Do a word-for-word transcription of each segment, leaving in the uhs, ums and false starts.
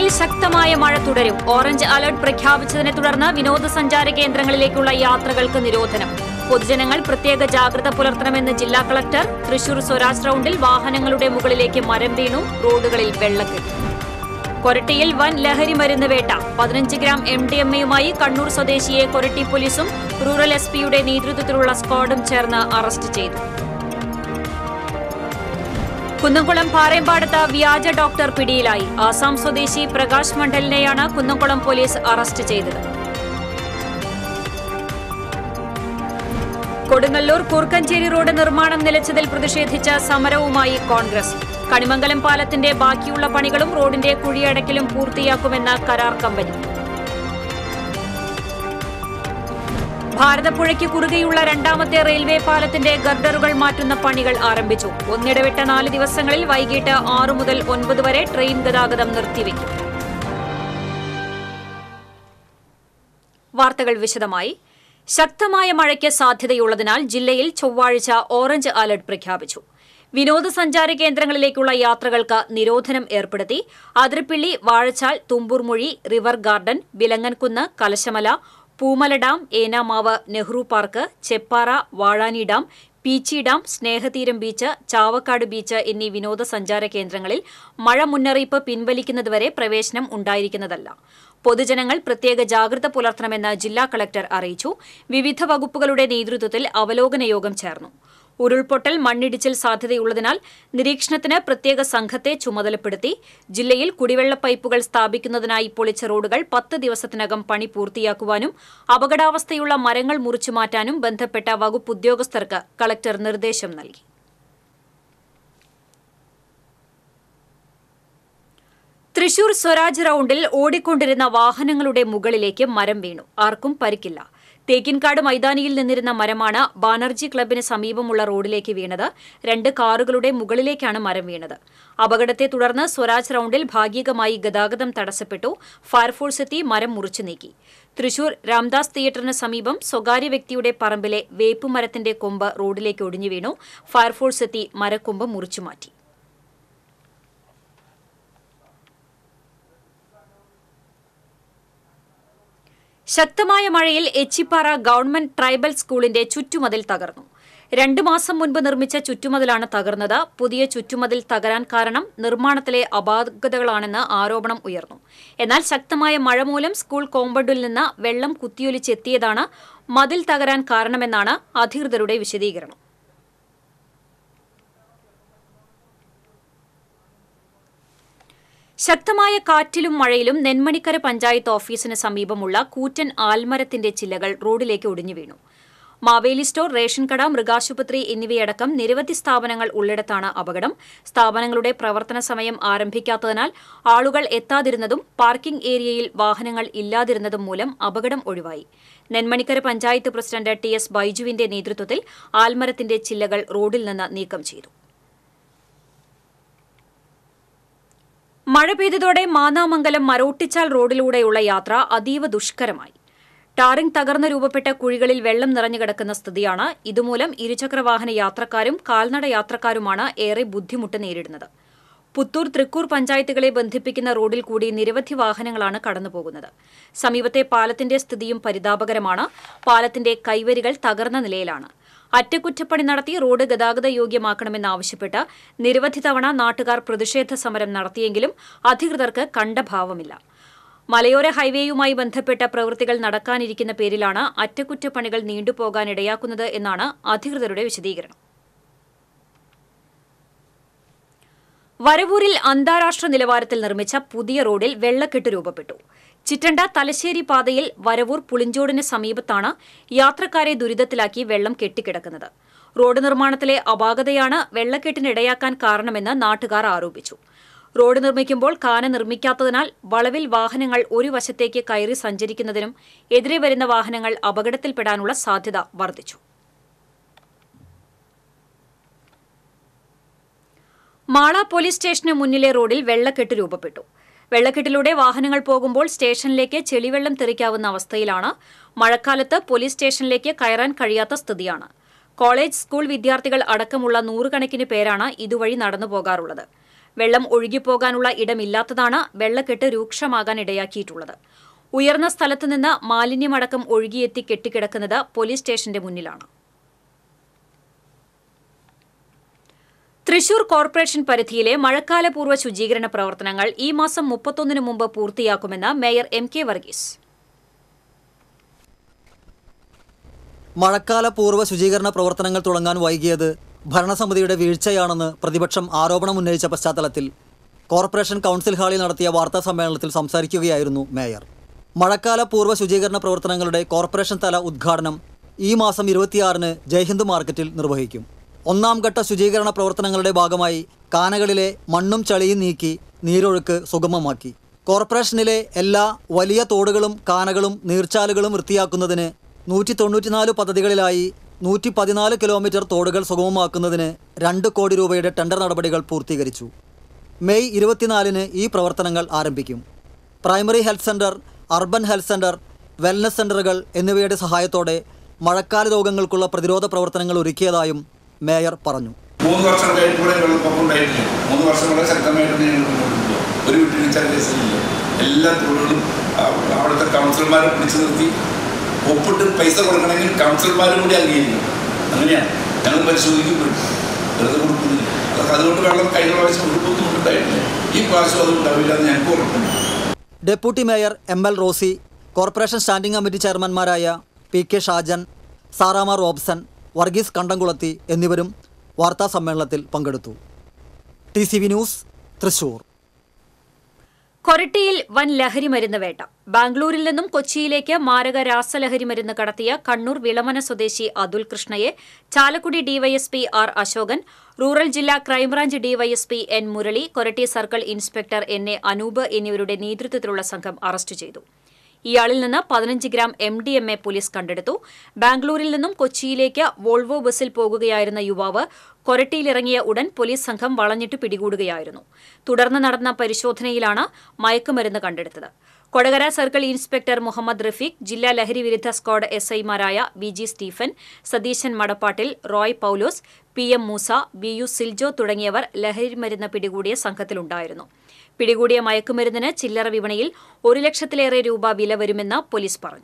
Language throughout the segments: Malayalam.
ശക്തമായ മഴ തുടരും. ഓറഞ്ച് അലർട്ട് പ്രഖ്യാപിച്ചതിനെ തുടർന്ന് വിനോദസഞ്ചാര കേന്ദ്രങ്ങളിലേക്കുള്ള യാത്രകൾക്ക് നിരോധനം. പൊതുജനങ്ങൾ പ്രത്യേക ജാഗ്രത പുലർത്തണമെന്ന് ജില്ലാ കളക്ടർ. തൃശൂർ സ്വരാജ് റൌണ്ടിൽ വാഹനങ്ങളുടെ മുകളിലേക്ക് മരം വീണു, റോഡുകളിൽ വെള്ളക്കെട്ട്. കൊരട്ടിയിൽ വൻ ലഹരി മരുന്ന് വേട്ട. പതിനഞ്ച് ഗ്രാം എം ഡി എം എയുമായി കണ്ണൂർ സ്വദേശിയെ കൊരട്ടി പോലീസും റൂറൽ എസ് പിയുടെ നേതൃത്വത്തിലുള്ള സ്ക്വാഡും ചേർന്ന് അറസ്റ്റ് ചെയ്തു. കുന്നംകുളം പാറേമ്പാടത്ത് വ്യാജ ഡോക്ടർ പിടിയിലായി. ആസാം സ്വദേശി പ്രകാശ് മണ്ഡലിനെയാണ് കുന്നംകുളം പോലീസ് അറസ്റ്റ് ചെയ്തത്. കൊടുങ്ങല്ലൂർ കൂർക്കഞ്ചേരി റോഡ് നിർമ്മാണം നിലച്ചതിൽ പ്രതിഷേധിച്ച് സമരവുമായി കോൺഗ്രസ്. കണിമംഗലം പാലത്തിന്റെ ബാക്കിയുള്ള പണികളും റോഡിന്റെ കുഴിയടക്കലും പൂർത്തിയാക്കുമെന്ന് കരാർ കമ്പനി. ഭാരതപ്പുഴയ്ക്ക് കുറുകെയുള്ള രണ്ടാമത്തെ റെയിൽവേ പാലത്തിന്റെ ഗർഡറുകൾ മാറ്റുന്ന പണികൾ ആരംഭിച്ചു. ഒന്നിടവിട്ട നാല് ദിവസങ്ങളിൽ വൈകിട്ട് ആറു മുതൽ ഒൻപത് വരെ ട്രെയിൻ ഗതാഗതം നിർത്തിവെക്കും. വാർത്തകൾ വിശദമായി. ശക്തമായ മഴയ്ക്ക് സാധ്യതയുള്ളതിനാൽ ജില്ലയിൽ ചൊവ്വാഴ്ച ഓറഞ്ച് അലർട്ട് പ്രഖ്യാപിച്ചു. വിനോദസഞ്ചാര കേന്ദ്രങ്ങളിലേക്കുള്ള യാത്രകൾക്ക് നിരോധനം ഏർപ്പെടുത്തി. Athirappilly, Vazhachal, Thumboormuzhi, river garden, Vilangankunnu, Kalashamala, Poomala dam, Enamavu, Nehru park, Cheppara, Vazhani dam, Peechi dam, Snehatheeram beach, Chavakkad beach എന്നീ വിനോദസഞ്ചാര കേന്ദ്രങ്ങളിൽ മഴ മുന്നറിയിപ്പ് പിൻവലിക്കുന്നതുവരെ പ്രവേശനം ഉണ്ടായിരിക്കുന്നതല്ല. പൊതുജനങ്ങൾ പ്രത്യേക ജാഗ്രത പുലർത്തണമെന്ന് ജില്ലാ കളക്ടർ അറിയിച്ചു. വിവിധ വകുപ്പുകളുടെ നേതൃത്വത്തിൽ അവലോകന യോഗം ചേർന്നു. ഉരുൾപൊട്ടൽ, മണ്ണിടിച്ചിൽ സാധ്യതയുള്ളതിനാൽ നിരീക്ഷണത്തിന് പ്രത്യേക സംഘത്തെ ചുമതലപ്പെടുത്തി. ജില്ലയിൽ കുടിവെള്ള പൈപ്പുകൾ സ്ഥാപിക്കുന്നതിനായി പൊളിച്ച റോഡുകൾ പത്ത് ദിവസത്തിനകം പണി പൂർത്തിയാക്കുവാനും അപകടാവസ്ഥയുള്ള മരങ്ങൾ മുറിച്ചുമാറ്റാനും ബന്ധപ്പെട്ട വകുപ്പ് ഉദ്യോഗസ്ഥർക്ക് കളക്ടർ നിർദ്ദേശം നൽകി. തൃശൂർ സ്വരാജ് റൌണ്ടിൽ ഓടിക്കൊണ്ടിരുന്ന വാഹനങ്ങളുടെ മുകളിലേക്ക് മരം വീണു. ആർക്കും പരിക്കില്ല. തേക്കിൻകാട് മൈതാനിയിൽ നിന്നിരുന്ന മരമാണ് ബാനർജി ക്ലബിന് സമീപമുള്ള റോഡിലേക്ക് വീണത്. രണ്ട് കാറുകളുടെ മുകളിലേക്കാണ് മരം വീണത്. അപകടത്തെ തുടർന്ന് സ്വരാജ് റൌണ്ടിൽ ഭാഗികമായി ഗതാഗതം തടസ്സപ്പെട്ടു. ഫയർഫോഴ്സ് എത്തി മരം മുറിച്ചു നീക്കി. തൃശൂർ രാംദാസ് തിയേറ്ററിന് സമീപം സ്വകാര്യ വ്യക്തിയുടെ പറമ്പിലെ വേപ്പുമരത്തിന്റെ കൊമ്പ് റോഡിലേക്ക് ഒടിഞ്ഞു വീണു. ഫയർഫോഴ്സ് എത്തി മരക്കൊമ്പ് മുറിച്ചുമാറ്റി. ശക്തമായ മഴയിൽ എച്ചിപ്പാറ ഗവൺമെന്റ് ട്രൈബൽ സ്കൂളിന്റെ ചുറ്റുമതിൽ തകർന്നു. രണ്ടു മാസം മുൻപ് നിർമ്മിച്ച ചുറ്റുമതിലാണ് തകർന്നത്. പുതിയ ചുറ്റുമതിൽ തകരാൻ കാരണം നിർമ്മാണത്തിലെ അപാകതകളാണെന്ന് ആരോപണം ഉയർന്നു. എന്നാൽ ശക്തമായ മഴ മൂലം സ്കൂൾ കോമ്പൗണ്ടിൽ നിന്ന് വെള്ളം കുത്തിയൊലിച്ചെത്തിയതാണ് മതിൽ തകരാൻ കാരണമെന്നാണ് അധികൃതരുടെ വിശദീകരണം. ശക്തമായ കാറ്റിലും മഴയിലും നെന്മണിക്കര പഞ്ചായത്ത് ഓഫീസിന് സമീപമുള്ള കൂറ്റൻ ആൽമരത്തിന്റെ ചില്ലകൾ റോഡിലേക്ക് ഒടിഞ്ഞു വീണു. മാവേലി സ്റ്റോർ, റേഷൻ കട, മൃഗാശുപത്രി എന്നിവയടക്കം നിരവധി സ്ഥാപനങ്ങൾ ഉള്ളിടത്താണ് അപകടം. സ്ഥാപനങ്ങളുടെ പ്രവർത്തന സമയം ആരംഭിക്കാത്തതിനാൽ ആളുകൾ എത്താതിരുന്നതും പാർക്കിംഗ് ഏരിയയിൽ വാഹനങ്ങൾ ഇല്ലാതിരുന്നതും മൂലം അപകടം ഒഴിവായി. Nenmanikkara panchayat president T S ബൈജുവിന്റെ നേതൃത്വത്തിൽ ആൽമരത്തിന്റെ ചില്ലകൾ റോഡിൽ നിന്ന് നീക്കം ചെയ്തു. മഴ പെയ്തതോടെ മാന്നാമംഗലം മരോട്ടിച്ചാൽ റോഡിലൂടെയുള്ള യാത്ര അതീവ ദുഷ്കരമായി. ടാറിംഗ് തകർന്ന് രൂപപ്പെട്ട കുഴികളിൽ വെള്ളം നിറഞ്ഞുകിടക്കുന്ന സ്ഥിതിയാണ്. ഇതുമൂലം ഇരുചക്രവാഹന യാത്രക്കാരും കാൽനട യാത്രക്കാരുമാണ് ഏറെ ബുദ്ധിമുട്ട് നേരിടുന്നത്. പുത്തൂർ, തൃക്കൂർ പഞ്ചായത്തുകളെ ബന്ധിപ്പിക്കുന്ന റോഡിൽ കൂടി നിരവധി വാഹനങ്ങളാണ് കടന്നുപോകുന്നത്. സമീപത്തെ പാലത്തിന്റെ സ്ഥിതിയും പരിതാപകരമാണ്. പാലത്തിന്റെ കൈവരികൾ തകർന്ന നിലയിലാണ്. അറ്റകുറ്റപ്പണി നടത്തി റോഡ് ഗതാഗത യോഗ്യമാക്കണമെന്നാവശ്യപ്പെട്ട് നിരവധി തവണ നാട്ടുകാർ പ്രതിഷേധ സമരം നടത്തിയെങ്കിലും അധികൃതർക്ക് കണ്ട ഭാവമില്ല. മലയോര ഹൈവേയുമായി ബന്ധപ്പെട്ട പ്രവൃത്തികൾ നടക്കാനിരിക്കുന്ന പേരിലാണ് അറ്റകുറ്റപ്പണികൾ നീണ്ടുപോകാനിടയാക്കുന്നത് എന്നാണ് അധികൃതരുടെ വിശദീകരണം. വരവൂരിൽ അന്താരാഷ്ട്ര നിലവാരത്തിൽ നിർമ്മിച്ച പുതിയ റോഡിൽ വെള്ളക്കെട്ട് രൂപപ്പെട്ടു. ചിറ്റണ്ട തലശ്ശേരി പാതയിൽ വരവൂർ പുളിഞ്ചോടിന് സമീപത്താണ് യാത്രക്കാരെ ദുരിതത്തിലാക്കി വെള്ളം കെട്ടിക്കിടക്കുന്നത്. റോഡ് നിർമ്മാണത്തിലെ അപാകതയാണ് വെള്ളക്കെട്ടിനിടയാക്കാൻ കാരണമെന്ന് നാട്ടുകാർ ആരോപിച്ചു. റോഡ് നിർമ്മിക്കുമ്പോൾ കാന നിർമ്മിക്കാത്തതിനാൽ വളവിൽ വാഹനങ്ങൾ ഒരു വശത്തേക്ക് കയറി സഞ്ചരിക്കുന്നതിനും എതിരെ വരുന്ന വാഹനങ്ങൾ അപകടത്തിൽപ്പെടാനുള്ള സാധ്യത വർദ്ധിച്ചു. മാള പോലീസ് സ്റ്റേഷന് മുന്നിലെ റോഡിൽ വെള്ളക്കെട്ട് രൂപപ്പെട്ടു. വെള്ളക്കെട്ടിലൂടെ വാഹനങ്ങൾ പോകുമ്പോൾ സ്റ്റേഷനിലേക്ക് ചെളിവെള്ളം തെറിക്കാവുന്ന അവസ്ഥയിലാണ്. മഴക്കാലത്ത് പോലീസ് സ്റ്റേഷനിലേക്ക് കയറാൻ കഴിയാത്ത സ്ഥിതിയാണ്. കോളേജ്, സ്കൂൾ വിദ്യാർത്ഥികൾ അടക്കമുള്ള നൂറുകണക്കിന് പേരാണ് ഇതുവഴി നടന്നു പോകാറുള്ളത്. വെള്ളം ഒഴുകിപ്പോകാനുള്ള ഇടമില്ലാത്തതാണ് വെള്ളക്കെട്ട് രൂക്ഷമാകാൻ ഇടയാക്കിയിട്ടുള്ളത്. ഉയർന്ന സ്ഥലത്തുനിന്ന് മാലിന്യമടക്കം ഒഴുകിയെത്തി കെട്ടിക്കിടക്കുന്നത് പോലീസ് സ്റ്റേഷന്റെ മുന്നിലാണ്. തൃശൂർ കോർപ്പറേഷൻ പരിധിയിലെ മഴക്കാലപൂർവ്വ ശുചീകരണ പ്രവർത്തനങ്ങൾ ഈ മാസം മുപ്പത്തൊന്നിന് മുമ്പ് പൂർത്തിയാക്കുമെന്ന് മേയർ എം കെ വർഗീസ്. മഴക്കാലപൂർവ്വ ശുചീകരണ പ്രവർത്തനങ്ങൾ തുടങ്ങാൻ വൈകിയത് ഭരണസമിതിയുടെ വീഴ്ചയാണെന്ന് പ്രതിപക്ഷം ആരോപണം ഉന്നയിച്ച പശ്ചാത്തലത്തിൽ കോർപ്പറേഷൻ കൗൺസിൽ ഹാളിൽ നടത്തിയ വാർത്താ സമ്മേളനത്തിൽ സംസാരിക്കുകയായിരുന്നു മേയർ. മഴക്കാലപൂർവ്വ ശുചീകരണ പ്രവർത്തനങ്ങളുടെ കോർപ്പറേഷൻ തല ഉദ്ഘാടനം ഈ മാസം ഇരുപത്തിയാറിന് ജയ്ഹിന്ദ് മാർക്കറ്റിൽ നിർവഹിക്കും. ഒന്നാം ഘട്ട ശുചീകരണ പ്രവർത്തനങ്ങളുടെ ഭാഗമായി കാനകളിലെ മണ്ണും ചളിയും നീക്കി നീരൊഴുക്ക് സുഗമമാക്കി. കോർപ്പറേഷനിലെ എല്ലാ വലിയ തോടുകളും കാനകളും നീർച്ചാലുകളും വൃത്തിയാക്കുന്നതിന് നൂറ്റി തൊണ്ണൂറ്റിനാല് പദ്ധതികളിലായി നൂറ്റി പതിനാല് കിലോമീറ്റർ തോടുകൾ സുഗമമാക്കുന്നതിന് രണ്ട് കോടി രൂപയുടെ ടെൻഡർ നടപടികൾ പൂർത്തീകരിച്ചു. മെയ് ഇരുപത്തിനാലിന് ഈ പ്രവർത്തനങ്ങൾ ആരംഭിക്കും. Primary health centre, urban health centre, wellness സെൻ്ററുകൾ എന്നിവയുടെ സഹായത്തോടെ മഴക്കാല രോഗങ്ങൾക്കുള്ള പ്രതിരോധ പ്രവർത്തനങ്ങൾ ഒരുക്കിയതായും മേയർ പറഞ്ഞു. മൂന്ന് വർഷം കഴിഞ്ഞപ്പോൾ വെള്ളപ്പൊക്കം ഉണ്ടായിട്ടില്ല. മൂന്ന് വർഷം വളരെ ശക്തമായിട്ട് ഒരു വീട്ടിൽ കേസിലില്ല. എല്ലാ തൊഴിലും അവിടുത്തെ കൗൺസിലർമാരെ പിടിച്ചു നിർത്തി ഒപ്പിട്ട് പൈസ കൊടുക്കണമെങ്കിൽ കൗൺസിലർമാരും കൂടി അംഗീകരിക്കും. അങ്ങനെയാണ് ഞങ്ങൾ പരിശോധിക്കപ്പെടും. വെറുതെ കൊടുക്കുന്നില്ല. അതൊക്കെ അതുകൊണ്ട് വെള്ളം കഴിഞ്ഞ പ്രാവശ്യം ഒരു ബുദ്ധിമുട്ടുണ്ടായിട്ടില്ല. ഈ പ്രാവശ്യം അത് ഉണ്ടാവില്ല എന്ന് ഞങ്ങൾക്ക് ഉറപ്പുണ്ട്. Deputy mayor M L Rosy, corporation standing committee ചെയർമാൻമാരായ P K Shajan, Sarama Robson, Varghese Kandamkulathy എന്നിവരും വാർത്താ സമ്മേളനത്തിൽ പങ്കെടുത്തു. T C V news, Thrissur. കൊരട്ടിയിൽ വൻ ലഹരി മരുന്ന് വേട്ട. ബാംഗ്ലൂരിൽ നിന്നും കൊച്ചിയിലേക്ക് മാരക രാസലഹരി മരുന്ന് കടത്തിയ കണ്ണൂർ വിളമന സ്വദേശി അതുൽ കൃഷ്ണയെ Chalakudy DYSP R Ashokan, rural ജില്ലാ crime branch DYSP N Murali, Koratty circle inspector N A Anoop എന്നിവരുടെ നേതൃത്വത്തിലുള്ള സംഘം അറസ്റ്റ് ചെയ്തു. ഇയാളിൽ നിന്ന് പതിനഞ്ച് gram M D M A police കണ്ടെടുത്തു. ബാംഗ്ലൂരിൽ നിന്നും കൊച്ചിയിലേക്ക് വോൾവോ ബസ്സിൽ പോകുകയായിരുന്ന യുവാവ് കൊരട്ടിയിലിറങ്ങിയ ഉടൻ പോലീസ് സംഘം വളഞ്ഞിട്ട് പിടികൂടുകയായിരുന്നു. തുടർന്ന് നടന്ന പരിശോധനയിലാണ് മയക്കുമരുന്ന് കണ്ടെടുത്തത്. കൊടകര സർക്കിൾ ഇൻസ്പെക്ടർ മുഹമ്മദ് റഫീഖ്, ജില്ലാ ലഹരി വിരുദ്ധ സ്ക്വാഡ് എസ് ഐമാരായ വി ജി സ്റ്റീഫൻ, സതീശൻ മടപ്പാട്ടിൽ, Roy Paulose, P M Moosa, B U Siljo തുടങ്ങിയവർ ലഹരിമരുന്ന് പിടികൂടിയ സംഘത്തിലുണ്ടായിരുന്നു. പിടികൂടിയ മയക്കുമരുന്നിന് ചില്ലറ വിപണിയിൽ ഒരു ലക്ഷത്തിലേറെ രൂപ വില വരുമെന്ന് പോലീസ് പറഞ്ഞു.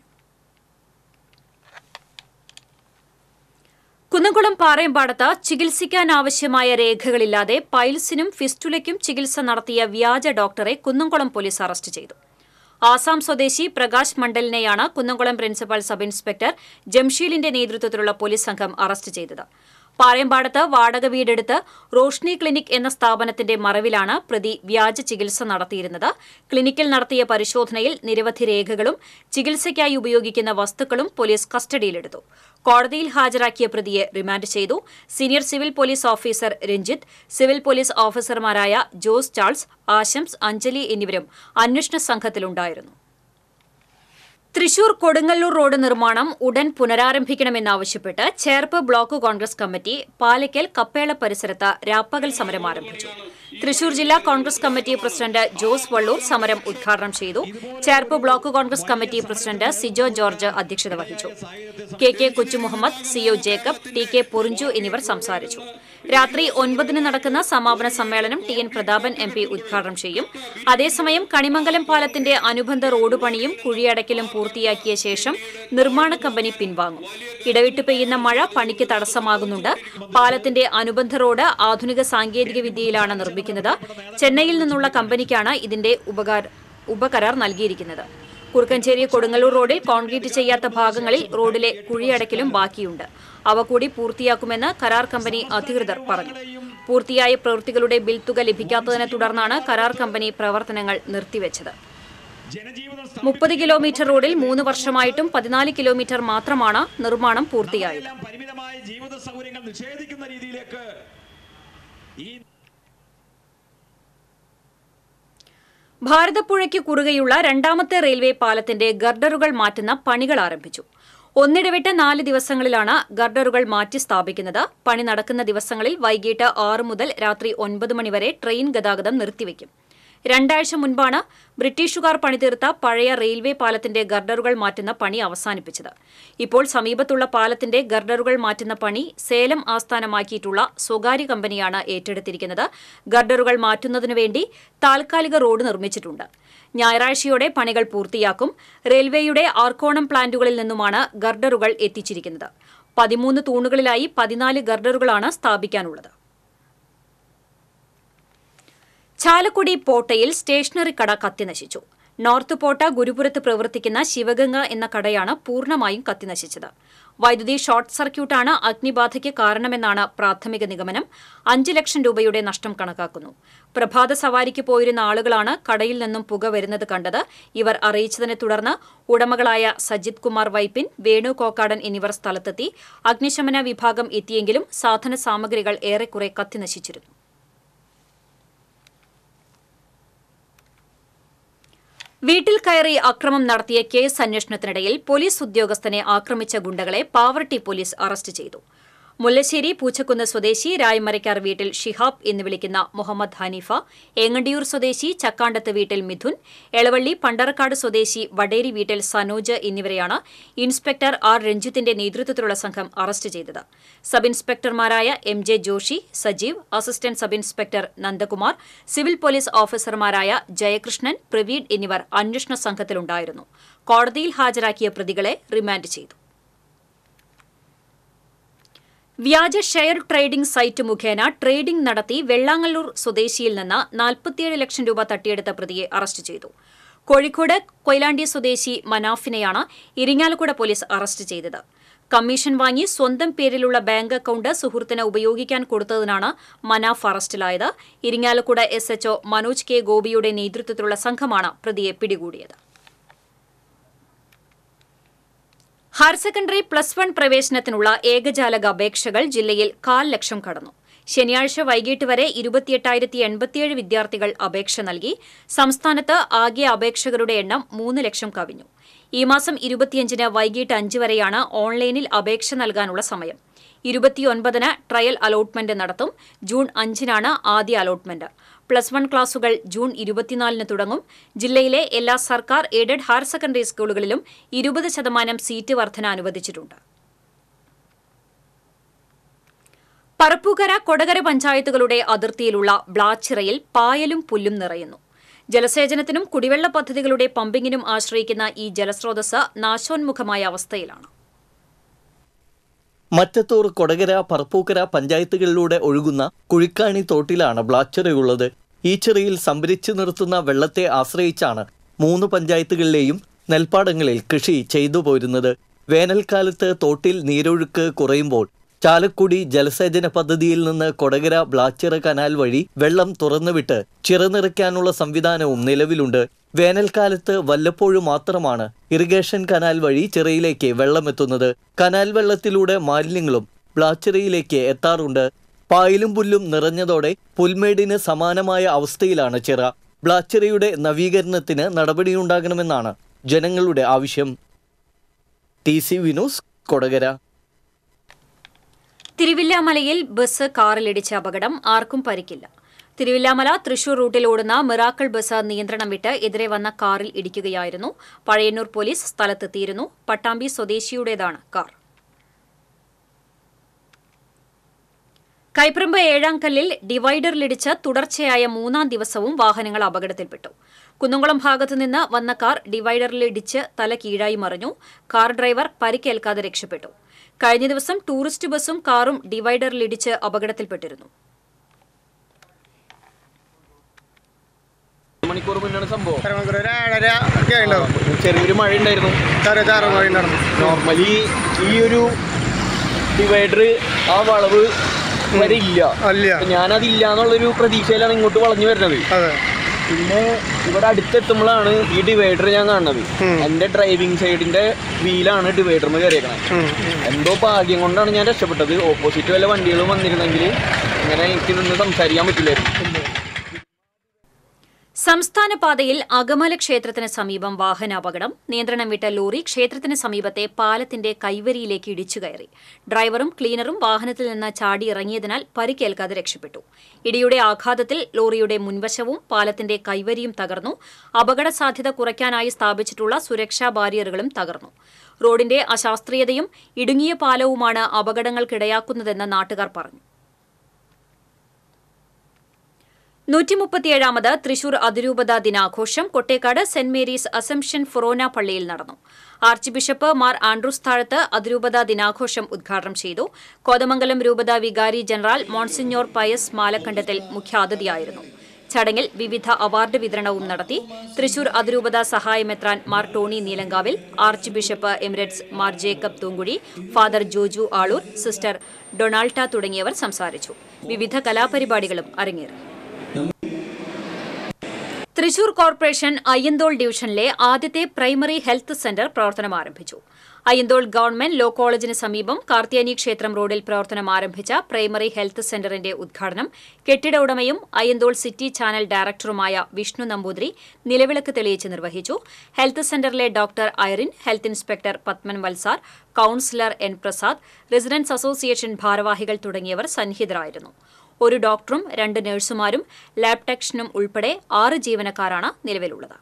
കുന്നംകുളം പാറയമ്പാടത്ത് ചികിത്സിക്കാനാവശ്യമായ രേഖകളില്ലാതെ പൈൽസിനും ഫിസ്റ്റുലയ്ക്കും ചികിത്സ നടത്തിയ വ്യാജ ഡോക്ടറെ കുന്നംകുളം പോലീസ് അറസ്റ്റ് ചെയ്തു. ആസാം സ്വദേശി പ്രകാശ് മണ്ഡലിനെയാണ് കുന്നംകുളം പ്രിൻസിപ്പൽ സബ് ഇൻസ്പെക്ടർ ജംഷീലിന്റെ നേതൃത്വത്തിലുള്ള പോലീസ് സംഘം അറസ്റ്റ് ചെയ്തത്. പാറയമ്പാടത്ത് വാടക വീടെടുത്ത് റോഷ്നി ക്ലിനിക് എന്ന സ്ഥാപനത്തിന്റെ മറവിലാണ് പ്രതി വ്യാജ ചികിത്സ നടത്തിയിരുന്നത്. ക്ലിനിക്കിൽ നടത്തിയ പരിശോധനയിൽ നിരവധി രേഖകളും ചികിത്സയ്ക്കായി ഉപയോഗിക്കുന്ന വസ്തുക്കളും പോലീസ് കസ്റ്റഡിയിലെടുത്തു. കോടതിയിൽ ഹാജരാക്കിയ പ്രതിയെ റിമാൻഡ് ചെയ്തു. Senior civil police officer Ranjith, civil police ഓഫീസർമാരായ ജോസ് ചാൾസ്, ആശംസ്, അഞ്ജലി എന്നിവരും അന്വേഷണ സംഘത്തിലുണ്ടായിരുന്നു. തൃശൂർ കൊടുങ്ങല്ലൂർ റോഡ് നിർമ്മാണം ഉടൻ പുനരാരംഭിക്കണമെന്നാവശ്യപ്പെട്ട് ചേർപ്പ് ബ്ലോക്ക് കോൺഗ്രസ് കമ്മിറ്റി പാലയ്ക്കൽ കപ്പേള പരിസരത്ത് രാപ്പകൽ സമരം ആരംഭിച്ചു. തൃശൂർ ജില്ലാ കോൺഗ്രസ് കമ്മിറ്റി പ്രസിഡന്റ് ജോസ് വള്ളൂർ സമരം ഉദ്ഘാടനം ചെയ്തു. Cherpu block Congress committee president Sijo George അധ്യക്ഷത വഹിച്ചു. K K Kochumuhammed, C O Jacob, T K Porinju എന്നിവർ സംസാരിച്ചു. രാത്രി ഒൻപതിന് നടക്കുന്ന സമാപന സമ്മേളനം T N Prathapan M P ഉദ്ഘാടനം ചെയ്യും. അതേസമയം കണിമംഗലം പാലത്തിന്റെ അനുബന്ധ റോഡ് പണിയും കുഴിയടക്കലും പൂർത്തിയാക്കിയ ശേഷം നിർമ്മാണ കമ്പനി പിൻവാങ്ങും. ഇടവിട്ട് പെയ്യുന്ന മഴ പണിക്ക് തടസ്സമാകുന്നുണ്ട്. പാലത്തിന്റെ അനുബന്ധ റോഡ് ആധുനിക സാങ്കേതിക വിദ്യയിലാണ് നിർമ്മിക്കുന്നത്. ചെന്നൈയിൽ നിന്നുള്ള കമ്പനിക്കാണ് ഇതിന്റെ ഉപകരാർ നൽകിയിരിക്കുന്നത്. കുറുക്കഞ്ചേരി കൊടുങ്ങല്ലൂർ റോഡിൽ കോൺക്രീറ്റ് ചെയ്യാത്ത ഭാഗങ്ങളിൽ റോഡിലെ കുഴിയടക്കലും ബാക്കിയുണ്ട്. അവ കൂടി പൂർത്തിയാക്കുമെന്ന് കരാർ കമ്പനി അധികൃതർ പറഞ്ഞു. പൂർത്തിയായ പ്രവൃത്തികളുടെ ബിൽ തുക ലഭിക്കാത്തതിനെ തുടർന്നാണ് കരാർ കമ്പനി പ്രവർത്തനങ്ങൾ നിർത്തിവെച്ചത്. മുപ്പത് കിലോമീറ്റർ റോഡിൽ മൂന്ന് വർഷമായിട്ടും പതിനാല് കിലോമീറ്റർ മാത്രമാണ് നിർമ്മാണം പൂർത്തിയായത്. ഭാരതപ്പുഴയ്ക്ക് കുറുകെയുള്ള രണ്ടാമത്തെ റെയിൽവേ പാലത്തിന്റെ ഗർഡറുകൾ മാറ്റുന്ന പണികൾ ആരംഭിച്ചു. ഒന്നിടവിട്ട് നാല് ദിവസങ്ങളിലാണ് ഗർഡറുകൾ മാറ്റി സ്ഥാപിക്കുന്നത്. പണി നടക്കുന്ന ദിവസങ്ങളിൽ വൈകിട്ട് ആറ് മുതൽ രാത്രി ഒൻപത് മണിവരെ ട്രെയിൻ ഗതാഗതം നിർത്തിവെക്കും. രണ്ടാഴ്ച മുൻപാണ് ബ്രിട്ടീഷുകാർ പണിതീർത്ത പഴയ റെയിൽവേ പാലത്തിന്റെ ഗർഡറുകൾ മാറ്റുന്ന പണി അവസാനിപ്പിച്ചത്. ഇപ്പോൾ സമീപത്തുള്ള പാലത്തിന്റെ ഗർഡറുകൾ മാറ്റുന്ന പണി സേലം ആസ്ഥാനമാക്കിയിട്ടുള്ള സ്വകാര്യ കമ്പനിയാണ് ഏറ്റെടുത്തിരിക്കുന്നത്. ഗർഡറുകൾ മാറ്റുന്നതിനുവേണ്ടി താൽക്കാലിക റോഡ് നിർമ്മിച്ചിട്ടുണ്ട്. ഞായറാഴ്ചയോടെ പണികൾ പൂർത്തിയാക്കും. റെയിൽവേയുടെ ആർക്കോണം പ്ലാന്റുകളിൽ നിന്നുമാണ് ഗർഡറുകൾ എത്തിച്ചിരിക്കുന്നത്. പതിമൂന്ന് തൂണുകളിലായി പതിനാല് ഗർഡറുകളാണ് സ്ഥാപിക്കാനുള്ളത്. ചാലക്കുടി പോട്ടയിൽ സ്റ്റേഷനറി കട കത്തിനശിച്ചു. നോർത്ത് പോട്ട ഗുരുപുരത്ത് പ്രവർത്തിക്കുന്ന ശിവഗംഗ എന്ന കടയാണ് പൂർണ്ണമായും കത്തിനശിച്ചത്. വൈദ്യുതി ഷോർട്ട് സർക്യൂട്ടാണ് അഗ്നിബാധയ്ക്ക് കാരണമെന്നാണ് പ്രാഥമിക നിഗമനം. അഞ്ച് ലക്ഷം രൂപയുടെ നഷ്ടം കണക്കാക്കുന്നു. പ്രഭാത സവാരിക്ക് പോയിരുന്ന ആളുകളാണ് കടയിൽ നിന്നും പുക വരുന്നത് കണ്ടത്. ഇവർ അറിയിച്ചതിനെ തുടർന്ന് ഉടമകളായ സജിത് കുമാർ വൈപ്പിൻ, വേണു കോക്കാടൻ എന്നിവർ സ്ഥലത്തെത്തി. അഗ്നിശമന വിഭാഗം എത്തിയെങ്കിലും സാധന സാമഗ്രികൾ ഏറെക്കുറെ കത്തിനശിച്ചിരുന്നു. വീട്ടിൽ കയറി അക്രമം നടത്തിയ കേസ് അന്വേഷണത്തിനിടയിൽ പോലീസ് ഉദ്യോഗസ്ഥനെ ആക്രമിച്ച ഗുണ്ടകളെ പാവർട്ടി പോലീസ് അറസ്റ്റ് ചെയ്തു. മുല്ലശ്ശേരി പൂച്ചക്കുന്ന് സ്വദേശി രായ്മരയ്ക്കാർ വീട്ടിൽ ഷിഹാബ് എന്ന് വിളിക്കുന്ന മുഹമ്മദ് ഹനീഫ, ഏങ്ങണ്ടിയൂർ സ്വദേശി ചക്കാണ്ടത്ത് വീട്ടിൽ മിഥുൻ, എളവള്ളി പണ്ടറക്കാട് സ്വദേശി വടേരി വീട്ടിൽ സനോജ് എന്നിവരെയാണ് ഇൻസ്പെക്ടർ ആർ രഞ്ജിത്തിന്റെ നേതൃത്വത്തിലുള്ള സംഘം അറസ്റ്റ് ചെയ്തത്. സബ് ഇൻസ്പെക്ടർമാരായ M J Joshy, Sajeev, assistant sub inspector Nandakumar, civil police ഓഫീസർമാരായ ജയകൃഷ്ണൻ, പ്രവീൺ എന്നിവർ അന്വേഷണ സംഘത്തിലുണ്ടായിരുന്നു. കോടതിയിൽ ഹാജരാക്കിയ പ്രതികളെ റിമാൻഡ് ചെയ്തു. വ്യാജ ഷെയർ ട്രേഡിംഗ് സൈറ്റ് മുഖേന ട്രേഡിംഗ് നടത്തി വെള്ളാങ്ങല്ലൂർ സ്വദേശിയിൽ നിന്ന് നാൽപ്പത്തിയേഴ് ലക്ഷം രൂപ തട്ടിയെടുത്ത പ്രതിയെ അറസ്റ്റ് ചെയ്തു. കോഴിക്കോട് കൊയിലാണ്ടി സ്വദേശി മനാഫിനെയാണ് ഇരിങ്ങാലക്കുട പോലീസ് അറസ്റ്റ് ചെയ്തത്. കമ്മീഷൻ വാങ്ങി സ്വന്തം പേരിലുള്ള ബാങ്ക് അക്കൌണ്ട് സുഹൃത്തിന് ഉപയോഗിക്കാൻ കൊടുത്തതിനാണ് മനാഫ് അറസ്റ്റിലായത്. Irinjalakuda S H O Manoj K ഗോപിയുടെ നേതൃത്വത്തിലുള്ള സംഘമാണ് പ്രതിയെ പിടികൂടിയത്. ഹയർ സെക്കൻഡറി പ്ലസ് വൺ പ്രവേശനത്തിനുള്ള ഏകജാലക അപേക്ഷകൾ ജില്ലയിൽ കാൽ ലക്ഷം കടന്നു. ശനിയാഴ്ച വൈകിട്ട് വരെ ഇരുപത്തിയെട്ടായിരത്തി എൺപത്തിയേഴ് വിദ്യാർത്ഥികൾ അപേക്ഷ നൽകി. സംസ്ഥാനത്ത് ആകെ അപേക്ഷകരുടെ എണ്ണം മൂന്ന് ലക്ഷം കവിഞ്ഞു. ഈ മാസം ഇരുപത്തിയഞ്ചിന് വൈകിട്ട് അഞ്ച് വരെയാണ് ഓൺലൈനിൽ അപേക്ഷ നൽകാനുള്ള സമയം. ഇരുപത്തിയൊൻപതിന് ട്രയൽ അലോട്ട്മെന്റ് നടത്തും. ജൂൺ അഞ്ചിനാണ് ആദ്യ അലോട്ട്മെന്റ്. പ്ലസ് വൺ ക്ലാസുകൾ ജൂൺ ഇരുപത്തിനാലിന് തുടങ്ങും. ജില്ലയിലെ എല്ലാ സർക്കാർ എയ്ഡഡ് ഹയർ സെക്കൻഡറി സ്കൂളുകളിലും ഇരുപത് ശതമാനം സീറ്റ് വർധന അനുവദിച്ചിട്ടുണ്ട്. പറപ്പൂക്കര, കൊടകര പഞ്ചായത്തുകളുടെ അതിർത്തിയിലുള്ള ബ്ലാച്ചിറയിൽ പായലും പുല്ലും നിറയുന്നു. ജലസേചനത്തിനും കുടിവെള്ള പദ്ധതികളുടെ പമ്പിങ്ങിനും ആശ്രയിക്കുന്ന ഈ ജലസ്രോതസ് നാശോന്മുഖമായ അവസ്ഥയിലാണ്. മറ്റത്തൂർ, കൊടകര, പറപ്പൂക്കര പഞ്ചായത്തുകളിലൂടെ ഒഴുകുന്ന കുഴിക്കാണി തോട്ടിലാണ് ബ്ലാച്ചിറയുള്ളത്. ഈ ചിറയിൽ സംഭരിച്ചു നിർത്തുന്ന വെള്ളത്തെ ആശ്രയിച്ചാണ് മൂന്ന് പഞ്ചായത്തുകളിലെയും നെൽപ്പാടങ്ങളിൽ കൃഷി ചെയ്തു പോരുന്നത്. വേനൽക്കാലത്ത് തോട്ടിൽ നീരൊഴുക്ക് കുറയുമ്പോൾ ചാലക്കുടി ജലസേചന പദ്ധതിയിൽ നിന്ന് കൊടകര ബ്ലാച്ചിറ കനാൽ വഴി വെള്ളം തുറന്നുവിട്ട് ചിറ നിറയ്ക്കാനുള്ള സംവിധാനവും നിലവിലുണ്ട്. വേനൽക്കാലത്ത് വല്ലപ്പോഴും മാത്രമാണ് ഇറിഗേഷൻ കനാൽ വഴി ചിറയിലേക്ക് വെള്ളമെത്തുന്നത്. കനാൽ വെള്ളത്തിലൂടെ മാലിന്യങ്ങളും ബ്ലാച്ചിറയിലേക്ക് എത്താറുണ്ട്. പായലും പുല്ലും നിറഞ്ഞതോടെ പുൽമേടിന് സമാനമായ അവസ്ഥയിലാണ് ചിറ. ബ്ലാച്ചിറയുടെ നവീകരണത്തിന് നടപടിയുണ്ടാകണമെന്നാണ് ജനങ്ങളുടെ ആവശ്യം. T C Vinos, Kodakara. തിരുവില്ലാമലയിൽ ബസ് കാറിലിടിച്ച അപകടം, ആർക്കും പരിക്കില്ല. തിരുവില്ലാമല തൃശൂർ റൂട്ടിൽ ഓടുന്ന മിറാക്കിൾ ബസ് നിയന്ത്രണം വിട്ട് എതിരെ വന്ന കാറിൽ ഇടിക്കുകയായിരുന്നു. പഴയന്നൂർ പോലീസ് സ്ഥലത്തെത്തിയിരുന്നു. പട്ടാമ്പി സ്വദേശിയുടേതാണ് കാർ. കൈപ്രമ്പ് ഏഴാംകല്ലിൽ ഡിവൈഡറിലിടിച്ച് തുടർച്ചയായ മൂന്നാം ദിവസവും വാഹനങ്ങൾ അപകടത്തിൽപ്പെട്ടു. കുന്നംകുളം ഭാഗത്തുനിന്ന് വന്ന കാർ ഡിവൈഡറിലിടിച്ച് തല കീഴായി മറിഞ്ഞു. കാർ ഡ്രൈവർ പരിക്കേൽക്കാതെ രക്ഷപ്പെട്ടു. കഴിഞ്ഞ ദിവസം ടൂറിസ്റ്റ് ബസും കാറും ഡിവൈഡറിലിടിച്ച് അപകടത്തിൽപ്പെട്ടിരുന്നു. മണിക്കൂർ മുന്നാണ് സംഭവം. ചെറിയൊരു മഴ ഉണ്ടായിരുന്നു. നോർമലി ഈ ഒരു ഡിവൈഡർ ആ വളവ് വരെ ഇല്ല. ഞാനതില്ല എന്നുള്ളൊരു പ്രതീക്ഷയിലാണ് ഇങ്ങോട്ട് വളഞ്ഞു വരുന്നത്. പിന്നെ ഇവിടെ അടുത്തെത്തുമ്പോഴാണ് ഈ ഡിവൈഡർ ഞാൻ കാണുന്നത്. എന്റെ ഡ്രൈവിംഗ് സൈഡിന്റെ വീലാണ് ഡിവൈഡറിന് കയറിയേക്കണത്. എന്തോ ഭാഗ്യം കൊണ്ടാണ് ഞാൻ രക്ഷപ്പെട്ടത്. ഓപ്പോസിറ്റ് വല്ല വണ്ടികളും വന്നിരുന്നെങ്കിൽ ഇങ്ങനെ എനിക്ക് നിന്ന് സംസാരിക്കാൻ പറ്റില്ലായിരുന്നു. സംസ്ഥാന പാതയിൽ അകമല ക്ഷേത്രത്തിന് സമീപം വാഹനാപകടം. നിയന്ത്രണം വിട്ട ലോറി ക്ഷേത്രത്തിന് സമീപത്തെ പാലത്തിന്റെ കൈവരിയിലേക്ക് ഇടിച്ചു കയറി. ഡ്രൈവറും ക്ലീനറും വാഹനത്തിൽ നിന്ന് ചാടിയിറങ്ങിയതിനാൽ പരിക്കേൽക്കാതെ രക്ഷപ്പെട്ടു. ഇടിയുടെ ആഘാതത്തിൽ ലോറിയുടെ മുൻവശവും പാലത്തിന്റെ കൈവരിയും തകർന്നു. അപകട സാധ്യത കുറയ്ക്കാനായി സ്ഥാപിച്ചിട്ടുള്ള സുരക്ഷാ ബാരിയറുകളും തകർന്നു. റോഡിന്റെ അശാസ്ത്രീയതയും ഇടുങ്ങിയ പാലവുമാണ് അപകടങ്ങൾക്കിടയാക്കുന്നതെന്ന് നാട്ടുകാർ പറഞ്ഞു. നൂറ്റിമുപ്പത്തിയേഴാമത് തൃശൂർ അതിരൂപത ദിനാഘോഷം Kottekad Saint Mary's Assumption Forane പള്ളിയിൽ നടന്നു. ആർച്ച് ബിഷപ്പ് മാർ ആൻഡ്രൂസ് താഴത്ത് അതിരൂപത ദിനാഘോഷം ഉദ്ഘാടനം ചെയ്തു. കോതമംഗലം രൂപത വികാരി ജനറൽ മോൺസിഞ്ഞോർ പയസ് മാലക്കണ്ടത്തിൽ മുഖ്യാതിഥിയായിരുന്നു. ചടങ്ങിൽ വിവിധ അവാർഡ് വിതരണവും നടത്തി. തൃശൂർ അതിരൂപത സഹായമെത്രാൻ Mar Tony Neelankavil, archbishop emeritus Mar Jacob Thoomkuzhy, father Joju Aloor, sister ഡൊണാൾട്ട തുടങ്ങിയവർ സംസാരിച്ചു. വിവിധ കലാപരിപാടികളും അരങ്ങേറി. തൃശൂർ കോർപ്പറേഷൻ അയ്യന്തോൾ ഡിവിഷനിലെ ആദ്യത്തെ പ്രൈമറി ഹെൽത്ത് സെന്റർ പ്രവർത്തനം ആരംഭിച്ചു. അയ്യന്തോൾ ഗവൺമെന്റ് ലോ കോളേജിന് സമീപം കാർത്തിയാനി ക്ഷേത്രം റോഡിൽ പ്രവർത്തനം ആരംഭിച്ച പ്രൈമറി ഹെൽത്ത് സെന്ററിന്റെ ഉദ്ഘാടനം കെട്ടിട ഉടമയും അയ്യന്തോൾ സിറ്റി ചാനൽ ഡയറക്ടറുമായ വിഷ്ണു നമ്പൂതിരി നിലവിളക്ക് തെളിയിച്ച് നിർവഹിച്ചു. ഹെൽത്ത് സെന്ററിലെ doctor Irene, health inspector Padman Valsar, councillor N Prasad, residence association ഭാരവാഹികൾ തുടങ്ങിയവർ സന്നിഹിതരായിരുന്നു. ഒരു ഡോക്ടറും രണ്ട് നഴ്സുമാരും ലാബ് ടെക്നീഷ്യനും ഉൾപ്പെടെ ആറ് ജീവനക്കാരാണ് നിലവിലുള്ളത്.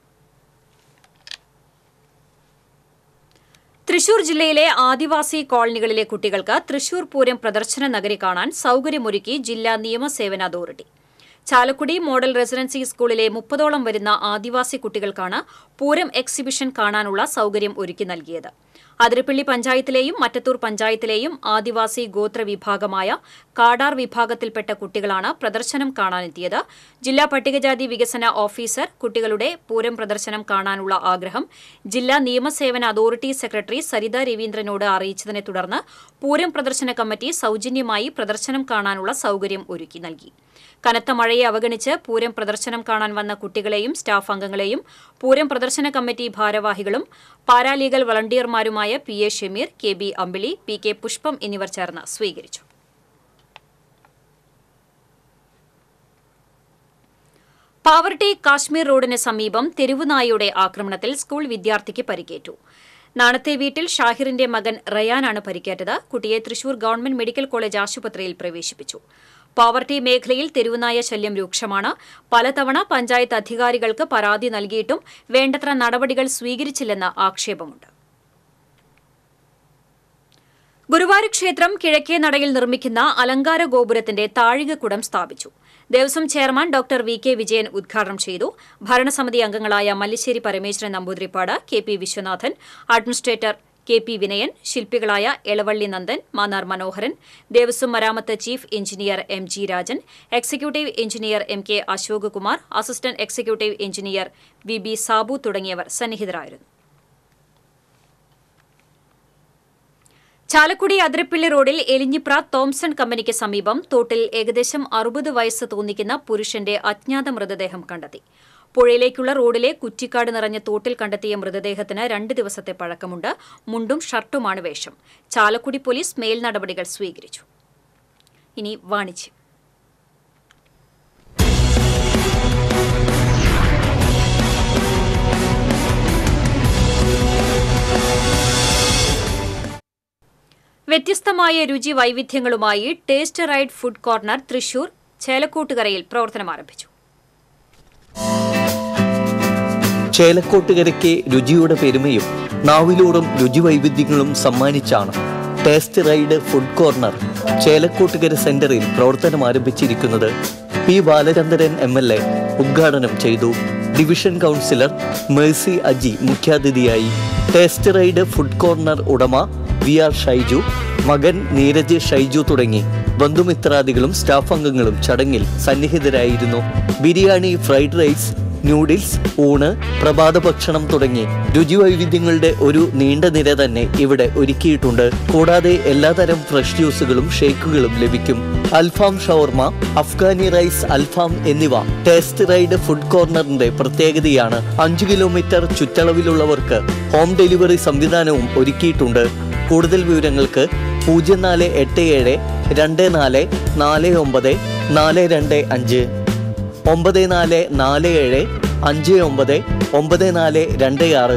തൃശൂർ ജില്ലയിലെ ആദിവാസി കോളനികളിലെ കുട്ടികൾക്ക് തൃശൂർ പൂരം പ്രദർശന നഗരി കാണാൻ സൌകര്യമൊരുക്കി ജില്ലാ നിയമസേവന അതോറിറ്റി. ചാലക്കുടി മോഡൽ റെസിഡൻസി സ്കൂളിലെ മുപ്പതോളം വരുന്ന ആദിവാസി കുട്ടികൾക്കാണ് പൂരം എക്സിബിഷൻ കാണാനുള്ള സൌകര്യം ഒരുക്കി നൽകിയത്. അതിരപ്പള്ളി പഞ്ചായത്തിലെയും മറ്റത്തൂർ പഞ്ചായത്തിലെയും ആദിവാസി ഗോത്ര വിഭാഗമായ കാടാർ വിഭാഗത്തിൽപ്പെട്ട കുട്ടികളാണ് പ്രദർശനം കാണാനെത്തിയത്. ജില്ലാ പട്ടികജാതി വികസന ഓഫീസർ കുട്ടികളുടെ പൂരം പ്രദർശനം കാണാനുള്ള ആഗ്രഹം ജില്ലാ നിയമസേവന അതോറിറ്റി സെക്രട്ടറി സരിത രവീന്ദ്രനോട് അറിയിച്ചതിനെ തുടർന്ന് പൂരം പ്രദർശന കമ്മിറ്റി സൌജന്യമായി പ്രദർശനം കാണാനുള്ള സൌകര്യം ഒരുക്കി നൽകി. കനത്ത മഴയെ അവഗണിച്ച് പൂരം പ്രദർശനം കാണാൻ വന്ന കുട്ടികളെയും സ്റ്റാഫ് അംഗങ്ങളെയും പൂരം പ്രദർശന കമ്മിറ്റി ഭാരവാഹികളും പാരാലീഗൽ വളണ്ടിയർമാരുമായ P A Shameer, K B Ambili, P K Pushpam എന്നിവർ ചേർന്ന് സ്വീകരിച്ചു. പാവർട്ടി കാശ്മീർ റോഡിന് സമീപം തെരുവുനായയുടെ ആക്രമണത്തിൽ സ്കൂൾ വിദ്യാർത്ഥിക്ക് പരിക്കേറ്റു. നാണത്തെ വീട്ടിൽ ഷാഹിറിന്റെ മകൻ റയാനാണ് പരിക്കേറ്റത്. കുട്ടിയെ തൃശൂർ ഗവൺമെന്റ് മെഡിക്കൽ കോളേജ് ആശുപത്രിയിൽ പ്രവേശിപ്പിച്ചു. പാവർട്ടി മേഖലയിൽ തെരുവുനായ ശല്യം രൂക്ഷമാണ്. പലതവണ പഞ്ചായത്ത് അധികാരികൾക്ക് പരാതി നൽകിയിട്ടും വേണ്ടത്ര നടപടികൾ സ്വീകരിച്ചില്ലെന്ന് ആക്ഷേപമുണ്ട്. ഗുരുവായൂർ ക്ഷേത്രം കിഴക്കേ നടയിൽ നിർമ്മിക്കുന്ന അലങ്കാര ഗോപുരത്തിന്റെ താഴികക്കുടം സ്ഥാപിച്ചു. Devaswom chairman doctor V K Vijayan ഉദ്ഘാടനം ചെയ്തു. ഭരണസമിതി അംഗങ്ങളായ Mallisseri Parameswaran Namboothiripad, K P Viswanathan, administrator K P Vinayan, ശില്പികളായ എളവള്ളി നന്ദൻ, മാന്നാർ മനോഹരൻ, ദേവസ്വം മരാമത്ത് chief engineer M G Rajan, executive engineer M K Ashok Kumar, assistant executive engineer V B Sabu തുടങ്ങിയവർ സന്നിഹിതരായിരുന്നു. ചാലക്കുടി അതിരപ്പള്ളി റോഡിൽ എലിഞ്ഞിപ്ര തോംസൺ കമ്പനിക്ക് സമീപം തോട്ടിൽ ഏകദേശം അറുപത് വയസ്സ് തോന്നിക്കുന്ന പുരുഷന്റെ അജ്ഞാത മൃതദേഹം കണ്ടെത്തി. പുഴയിലേക്കുള്ള റോഡിലെ കുറ്റിക്കാട് നിറഞ്ഞ തോട്ടിൽ കണ്ടെത്തിയ മൃതദേഹത്തിന് രണ്ട് ദിവസത്തെ പഴക്കമുണ്ട്. മുണ്ടും ഷർട്ടുമാണ് വേഷം. ചാലക്കുടി പോലീസ് മേൽനടപടികൾ സ്വീകരിച്ചു. ഇനി വാണിജ്യം. വ്യത്യസ്തമായ രുചി വൈവിധ്യങ്ങളുമായി taste ride food corner Thrissur ചേലക്കോട്ടുകരയിൽ പ്രവർത്തനം ആരംഭിച്ചു. ചേലക്കോട്ടുകരയ്ക്ക് രുചിയുടെ പെരുമയും നാവിലൂറും രുചി വൈവിധ്യങ്ങളും സമ്മാനിച്ചാണ് taste ride food corner Chelakottukara സെന്ററിൽ പ്രവർത്തനം ആരംഭിച്ചിരിക്കുന്നത്. P Balachandran M L A ഉദ്ഘാടനം ചെയ്തു. ഡിവിഷൻ കൗൺസിലർ മേഴ്സി അജി മുഖ്യാതിഥിയായി. ടേസ്റ്റ് റൈഡ് ഫുഡ് കോർണർ ഉടമ വി ആർ ഷൈജു, മകൻ നീരജ് ഷൈജു തുടങ്ങി ബന്ധുമിത്രാദികളും സ്റ്റാഫ് അംഗങ്ങളും ചടങ്ങിൽ സന്നിഹിതരായിരുന്നു. ബിരിയാണി, ഫ്രൈഡ് റൈസ്, ന്യൂഡിൽസ്, ഊണ്, പ്രഭാത ഭക്ഷണം തുടങ്ങി രുചിവൈവിധ്യങ്ങളുടെ ഒരു നീണ്ട നിര തന്നെ ഇവിടെ ഒരുക്കിയിട്ടുണ്ട്. കൂടാതെ എല്ലാതരം ഫ്രഷ് ജ്യൂസുകളും ഷേക്കുകളും ലഭിക്കും. അൽഫാം ഷവർമ, അഫ്ഗാനി റൈസ്, അൽഫാം എന്നിവ ടേസ്റ്റ് റൈഡ് ഫുഡ് കോർണറിന്റെ പ്രത്യേകതയാണ്. അഞ്ചു കിലോമീറ്റർ ചുറ്റളവിലുള്ളവർക്ക് ഹോം ഡെലിവറി സംവിധാനവും ഒരുക്കിയിട്ടുണ്ട്. കൂടുതൽ വിവരങ്ങൾക്ക് പൂജ്യം നാല് എട്ട് ഏഴ് രണ്ട് നാല് നാല് ഒമ്പത് നാല് രണ്ട് അഞ്ച് ഒമ്പത് നാല് നാല് ഏഴ് അഞ്ച് ഒമ്പത് ഒമ്പത് നാല് രണ്ട് ആറ്.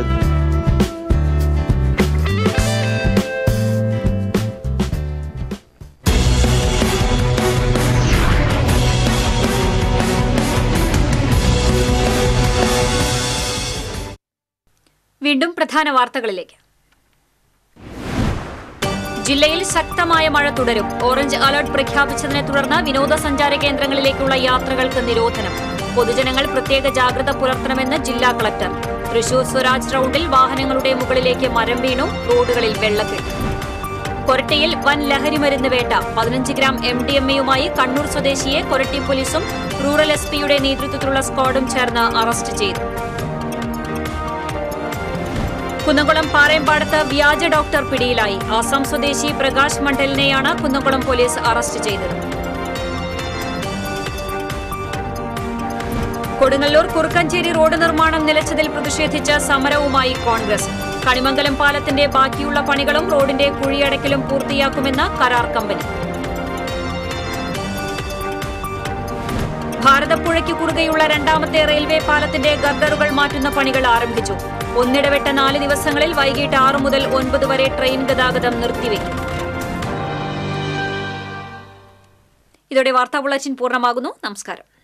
വീണ്ടും പ്രധാന വാർത്തകളിലേക്ക്. ജില്ലയിൽ ശക്തമായ മഴ തുടരും. ഓറഞ്ച് അലർട്ട് പ്രഖ്യാപിച്ചതിനെ തുടർന്ന് വിനോദസഞ്ചാര കേന്ദ്രങ്ങളിലേക്കുള്ള യാത്രകൾക്ക് നിരോധനം. പൊതുജനങ്ങൾ പ്രത്യേക ജാഗ്രത പുലർത്തണമെന്ന് ജില്ലാ കളക്ടർ. തൃശൂർ സ്വരാജ് റൌണ്ടിൽ വാഹനങ്ങളുടെ മുകളിലേക്ക് മരം വീണു, റോഡുകളിൽ വെള്ളക്കെട്ട്. കൊരട്ടിയിൽ വൻ ലഹരിമരുന്ന് വേട്ട. പതിനഞ്ച് ഗ്രാം എം ഡി എം എയുമായി കണ്ണൂർ സ്വദേശിയെ കൊരട്ടി പോലീസും റൂറൽ എസ് പിയുടെ നേതൃത്വത്തിലുള്ള സ്ക്വാഡും ചേർന്ന് അറസ്റ്റ് ചെയ്തു. കുന്നംകുളം പാറേമ്പാടത്ത് വ്യാജ ഡോക്ടർ പിടിയിലായി. ആസാം സ്വദേശി പ്രകാശ് മണ്ഡലിനെയാണ് കുന്നംകുളം പോലീസ് അറസ്റ്റ് ചെയ്തത്. കൊടുങ്ങല്ലൂർ കുറുക്കഞ്ചേരി റോഡ് നിർമ്മാണം നിലച്ചതിൽ പ്രതിഷേധിച്ച് സമരവുമായി കോൺഗ്രസ്. കണിമംഗലം പാലത്തിന്റെ ബാക്കിയുള്ള പണികളും റോഡിന്റെ കുഴിയടക്കലും പൂർത്തിയാക്കുമെന്ന് കരാർ കമ്പനി. ഭാരതപ്പുഴയ്ക്ക് കുറുകെയുള്ള രണ്ടാമത്തെ റെയിൽവേ പാലത്തിന്റെ ഗർഡറുകൾ മാറ്റുന്ന പണികൾ ആരംഭിച്ചു. ഒന്നിടവിട്ട നാല് ദിവസങ്ങളിൽ വൈകിട്ട് ആറ് മുതൽ ഒൻപത് വരെ ട്രെയിൻ ഗതാഗതം നിർത്തിവെക്കും. ഇതോടെ വാർത്താ ബുള്ളറ്റിൻ പൂർണ്ണമാകുന്നു. നമസ്കാരം.